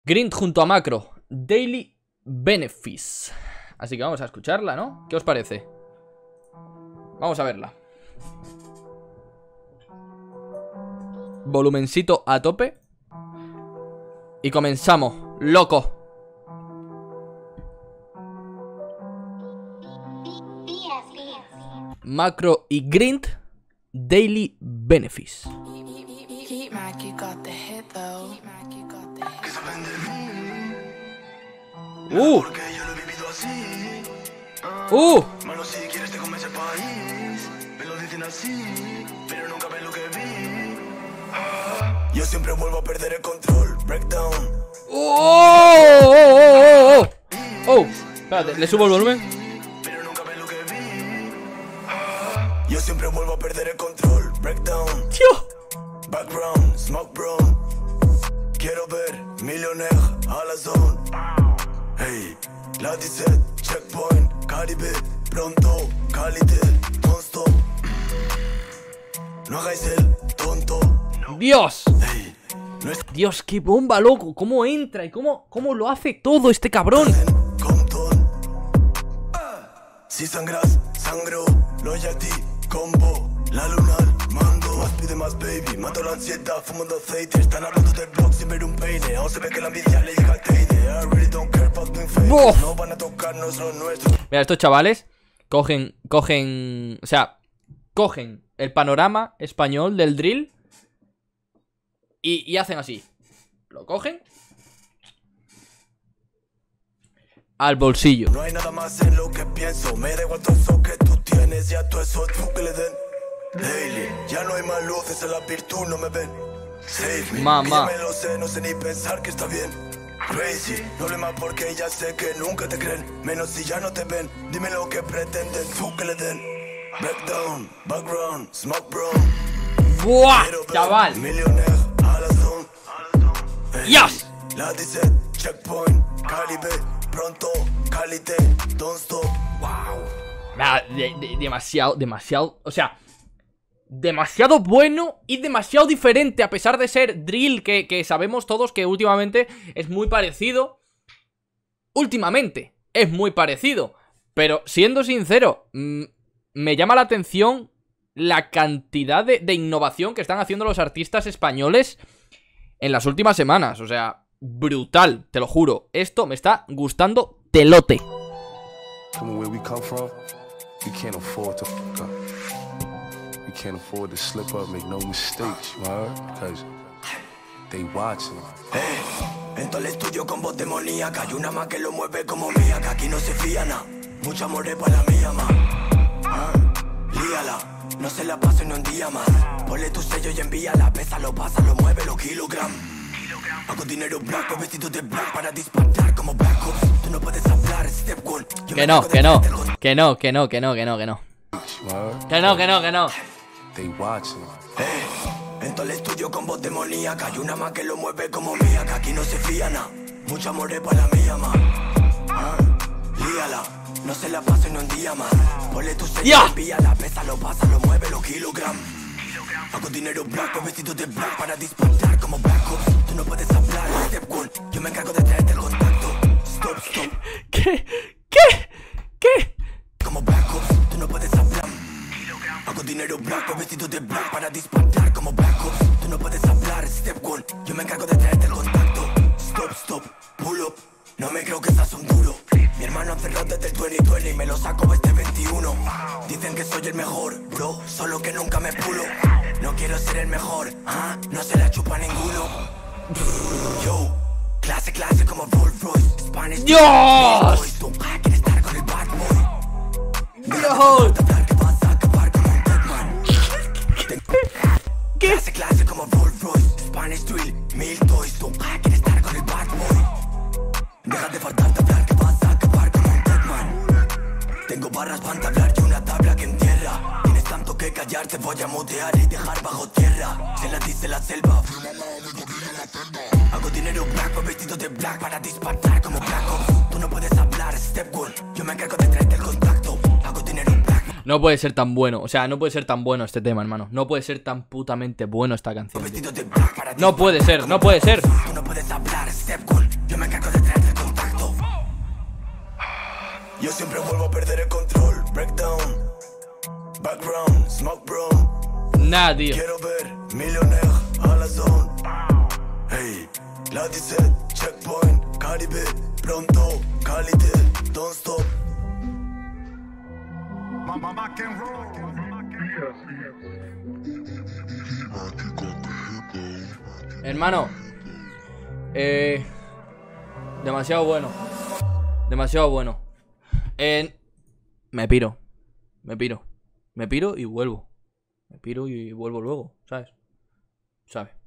Grind junto a Macro, Daily Benefits. Así que vamos a escucharla, ¿no? ¿Qué os parece? Vamos a verla. Volumencito a tope. Y comenzamos, loco. Macro y Grind, Daily Benefits. Mano, si quieres te come ese país. Me lo dicen así, pero nunca ven lo que vi. Yo siempre vuelvo a perder el control. Breakdown. Espérate, le subo el volumen. Pero nunca ven lo que vi. Yo siempre vuelvo a perder el control. Breakdown. Tío. Background, smoke brown. Quiero ver millionaire a la zone. Hey, la 17, checkpoint, Caribe, pronto, Calité, don't stop. No hagáis el tonto. Dios. Hey, no es Dios, qué bomba, loco. Cómo entra y cómo lo hace todo este cabrón. con ton. Si sangras, sangro, loyalty, combo, la lunar, mando. Más pide más, baby, mato la ansiedad, fumando aceite. Están hablando del blog sin ver un peine. Aún se ve que la envidia le llega al teide. I really don't care about being fake. Bof. No van a tocarnos los nuestros. Mira, estos chavales cogen el panorama español del drill y hacen así. Lo cogen al bolsillo. No hay nada más en lo que pienso. Me da igual todo eso que tú tienes. Ya todo eso tú que le den. Daily, ya no hay más luces en la virtud, no me ven. Save me, Mamá. que ya me lo sé, no sé ni pensar que está bien. Crazy, no hable más porque ya sé que nunca te creen. Menos si ya no te ven, dime lo que pretenden, tú que le den. Breakdown, background, smoke brown. ¡Buah, Quiero ver chaval! millionaire a la zone. Hey, ¡Yes! la 17, checkpoint, Caribe, pronto, Calité, don't stop. Wow. Demasiado, o sea, demasiado bueno y demasiado diferente, a pesar de ser drill, que sabemos todos que últimamente es muy parecido. Últimamente es muy parecido, pero siendo sincero, me llama la atención la cantidad de innovación que están haciendo los artistas españoles en las últimas semanas. O sea, brutal, te lo juro. Esto me está gustando telote. From where we come from, we can't afford to fuck up. We can't afford to slip up, make no mistakes, you heard? Because they watching. En todo el estudio con voz demoníaca. Hay una más que lo mueve como mía, que aquí no se fía nada. Mucho amor es para la mía, ma. Líala, no se la paso en un día más. Ponle tu sello y envíala. Pésalo, pásalo, mueve los kilogramos. Hago dinero blanco, vestido de black para disparar como Black Ops. Tú no puedes hablar, step one. Que no. Que no. You heard? They watching. En todo el estudio con voz demoníaca. Hay una más que lo mueve como mía, que aquí no se fía nada. Mucho amor es para la mía, ma. Líala, no se la paso en un día más. Ponle tu sello y envíala. Pésalo, pásalo, mueve los kilogramos. Hago dinero blanco, vestido de black para disparar como Black Ops. Tú no puedes hablar, step one. Yo me encargo de traerte el contacto. Stop, stop. ¿Qué? Como Black Ops, tú no puedes hablar. Hago dinero blanco, vestido de black para disparar como Black Ops. Tú no puedes hablar, step one. Yo me encargo de traerte el contacto. Stop, stop, pull up. No me creo que estás un duro. Mi hermano cerró desde el 2020 y me lo saco este 21. Dicen que soy el mejor, bro, solo que nunca me pulo. No quiero ser el mejor, no se la chupa ninguno. Yo, clase como Rolls Royce, Spanish. ¡Dios! Tú quieres estar con el bad boy. ¡Dios! Que vas a acabar como un Deadman. ¿Qué? Clase como Rolls Royce, Spanish Drill, 1000 toys. Tú quieres estar con el bad boy. Deja de faltarte hablar que vas a acabar como un Deadman. Tengo barras para entablar y una tabla que entierra. Tienes tanto que callar, te voy a mutear y dejar bajo tierra. Se la dice la selva. Hago dinero black, vestido de black para disparar como Black Ops. Tú no puedes hablar, step one. Yo me encargo de traerte el contacto. Hago dinero black. No puede ser tan bueno, o sea, no puede ser tan bueno este tema, hermano. No puede ser tan putamente bueno esta canción, tío. Vestido de black para No puede ser, no puede ser. Tú no puedes hablar, step one. Yo siempre vuelvo a perder el control. Breakdown, background, smoke brown. Nah, tío. Quiero ver millionaire a la zone. Hey, la 17, checkpoint, Caribe, pronto, Cálite, don't stop. Hermano, demasiado bueno. Demasiado bueno. Me piro. Me piro. Me piro y vuelvo. Me piro y vuelvo luego, ¿sabes? ¿Sabes?